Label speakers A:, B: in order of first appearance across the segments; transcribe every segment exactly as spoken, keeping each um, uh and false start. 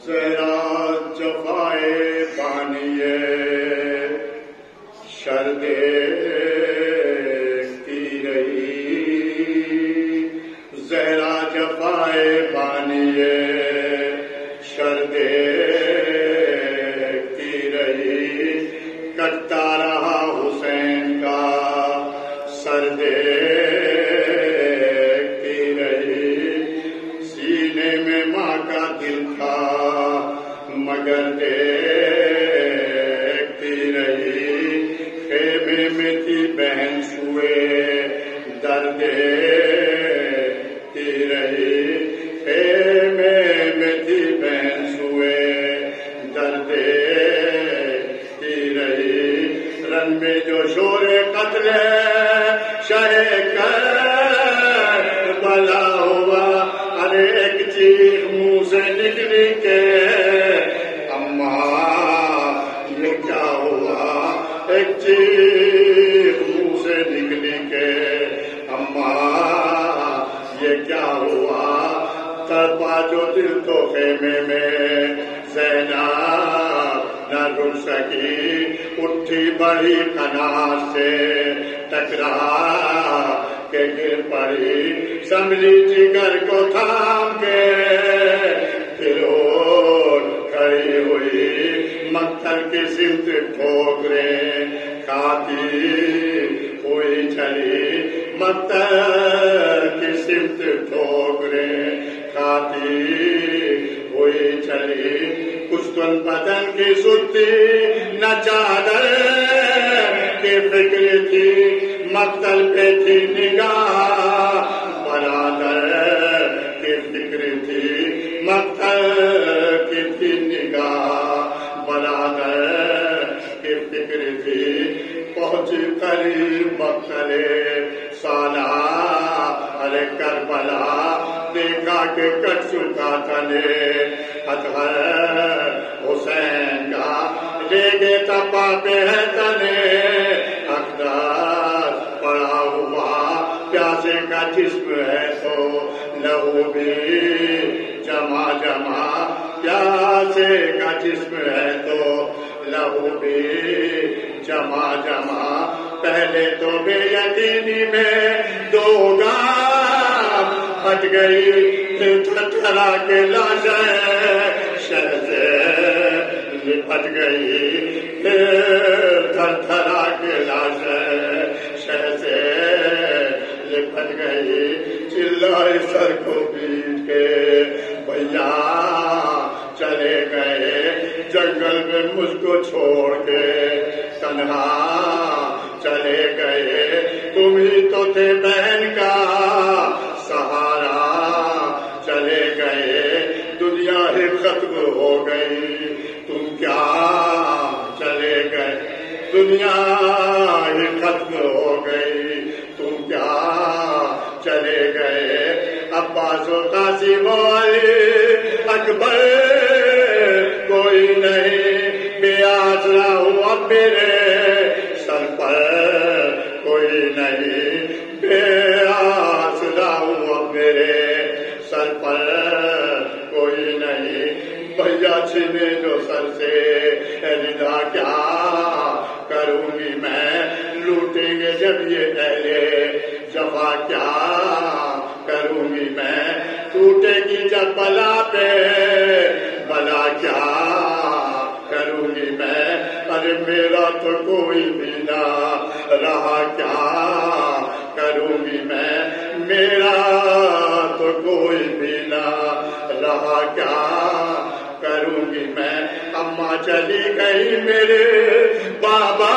A: زہرا جفائے بانیے شر دیکھتی رہی، زہرا جفائے بانیے شر دیکھتی رہی، کٹتا رہا حسین کا سر دیکھتی رہی، سینے میں ماں کا دل تھا مگر دیکھتی رہی، خیمے میں تھی بہن سوئے در دیکھتی رہی، خیمے میں تھی بہن سوئے در دیکھتی رہی، رن میں جو شور قتل شہ کربلا ہوا، ارے ایک چیخ منہ سے نکلی کے اماں یہ کیا ہوا، ایک چیخ منہ سے نکلی کے اماں یہ کیا ہوا، تڑپا جو دل تو خیمے میں زینب نہ رک سکی، اٹھی بڑی قناعت سے ٹکرا کے گر پڑی، سنبھلی جگر کو تھام کے پھر اٹھ کھڑی ہوئی، مقتل کی سمت ٹھوکریں کھاتی ہوئی چلی، مقتل کی سمت ٹھوکریں کھاتی ہوئی چلی، کچھ تن بدن کی ستی نہ چادر کی فکر تھی، مقتل پہ تھی نگاہ برادر کی فکر تھی، مقتل کی تھی نگاہ برادر کی فکر تھی، پہنچی قریب مقتل سالار کربلا، دیکھا کہ کٹ چکا تلے اطہر حسین کا، لے گے تپا پہ ہے تنے اقدار پڑا ہوا، پیاسے کا جسم ہے تو لہو بھی جمع جمع، پیاسے کا جسم ہے تو لہو بھی جمع جمع، پہلے تو بے یقینی میں دو گام ہٹ گئی، پھر تھرتھرا کے لاشیں شہر سے لپٹ گئی، پھر تھرتھرا کے لاشیں شہر سے لپٹ گئی، چلائی سر کو پیٹ کے بھیا چلے گئے، جنگل میں مجھ کو چھوڑ کے تنہا چلے گئے، تم ہی تو تھے بہن کا سہارا، چلے گئے دنیا ہی ختم ہو گئی، تم کیا چلے گئے دنیا ہی ختم ہو گئی، تم کیا چلے گئے، عباس و قاسم و علی اکبر کوئی نہیں، بے آسرا ہوا میرے سر پر کوئی نہیں، بے آسرا ہوا میرے سر پر کوئی نہیں، بھیا چھینے جو سر سے ردا کیا کروں گی میں، لوٹیں گے جب یہ اہلِ جفا کیا کروں گی میں، ٹوٹے گی جب بلا پہ بلا کیا کروں گی میں، ارے میرا تو کوئی بھی نہ رہا کیا کروں گی میں، میرا تو کوئی بھی نہ رہا کیا کروں گی میں، اماں چلی گئی میرے بابا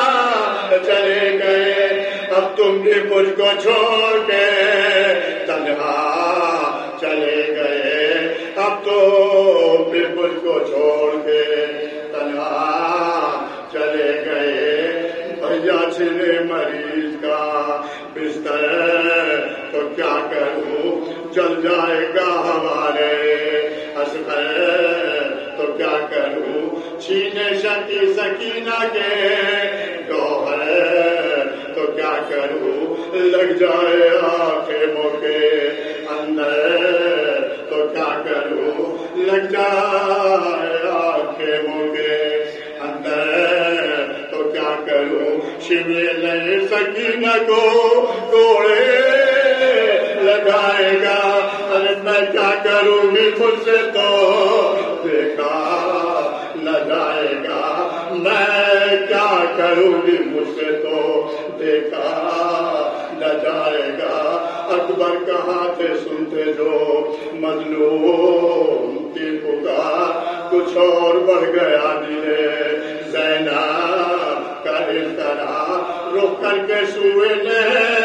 A: چلے گئے، اب تم بھی مجھ کو چھوڑ کے تنہا چلے گئے، اب تو بھی مجھ کو چھوڑ کے تنہا چلے گئے، بھیا چھنے مریض کا بستر تو کیا کروں، جل جائے گا ہمارے اصغر تو کیا کروں، چھینے شکی سکینہ کے گوہر تو کیا کروں، لگ جائے آنکھیں موقع اندر تو کیا کروں، کروں لگ جائے آنکھیں مجھے اندر تو کیا کروں شملے لے سکینہ کو کوڑے لگائے گا ارے میں کیا کروں گی مجھ سے تو دیکھا نہ جائے گا میں کیا کروں گی مجھ سے تو دیکھا نہ جائے گا اکبر کہاں تھے سنتے جو مظلوم کی پکار کچھ اور بڑھ گیا دلے زینب کا اس طرح رک کر کے سوئے نے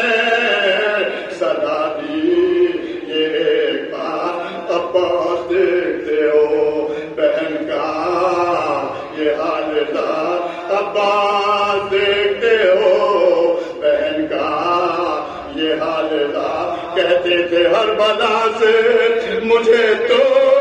A: صدا دی یہ ایک بار عباس دیکھتے ہو بہن کا یہ حال تھا عباس دیکھتے ہو بہن کا یہ حال تھا کہتے تھے ہر بلا سے مجھے تو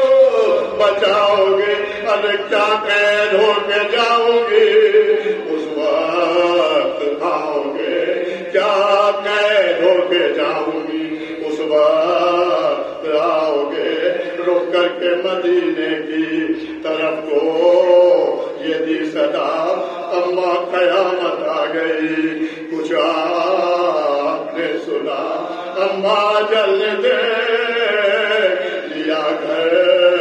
A: بچاؤ گے ارے کیا قید ہو کے جاؤ گے اس وقت کھاؤ گے کیا قید ہو کے جاؤ گی اس وقت آؤ گے رک کر کے مدینے کی طرف کو یہ دی صدا اما قیامت آ گئی کچھ آپ نے سنا اما جل دے لیا گھر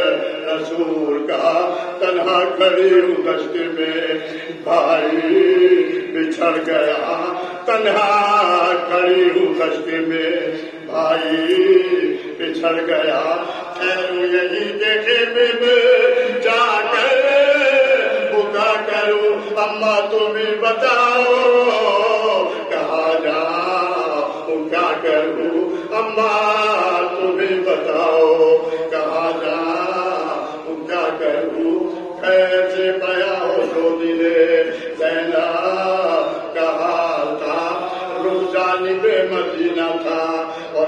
A: رسول کا تنہا کھڑی ہوں دشت میں بھائی بچھڑ گیا تنہا کھڑی ہوں دشت میں بھائی بچھڑ گیا خیر یہی کے خیمے میں جا کر بکا کروں اما تمہیں بتاؤ کہاں جاؤں کیا کروں اما تمہیں بتاؤ کہاں جاؤں کیا کروں ایسے پیا ہو دو دلے زینب کا حال تھا رخ جانب مدینہ تھا اور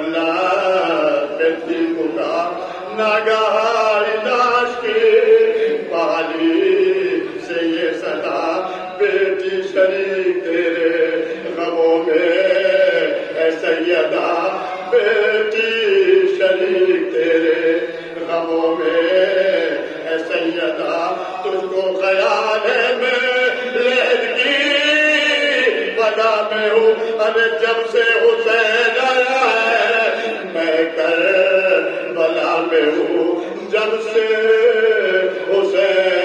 A: لڑتی پکار ناگہار لاش کی پالی سے یہ صدا بیٹی شریک تیرے غموں میں اے سیدہ بیٹی شریک تیرے غموں میں اے سیدہ تجھ کو خیال ہے میں لہر کی بدا میں ہوں ارے جب سے حسین آیا ہے میں کر بلا میں ہوں جب سے حسین